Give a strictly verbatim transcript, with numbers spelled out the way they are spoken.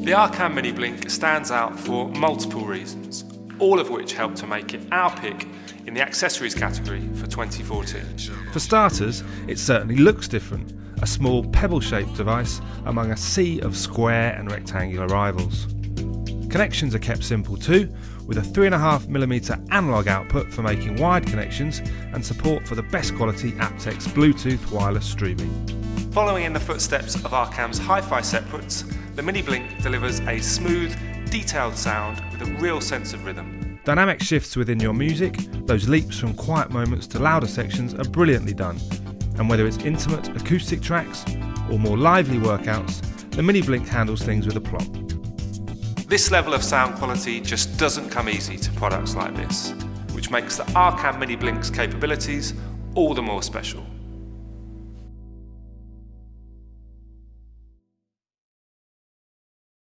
The Arcam miniBlink stands out for multiple reasons, all of which help to make it our pick in the accessories category for twenty fourteen. For starters, it certainly looks different, a small pebble-shaped device among a sea of square and rectangular rivals. Connections are kept simple too, with a three point five millimeter analogue output for making wired connections and support for the best quality aptX Bluetooth wireless streaming. Following in the footsteps of Arcam's hi-fi separates, the miniBlink delivers a smooth, detailed sound with a real sense of rhythm. Dynamic shifts within your music, those leaps from quiet moments to louder sections are brilliantly done. And whether it's intimate acoustic tracks or more lively workouts, the miniBlink handles things with aplomb. This level of sound quality just doesn't come easy to products like this, which makes the Arcam miniBlink's capabilities all the more special.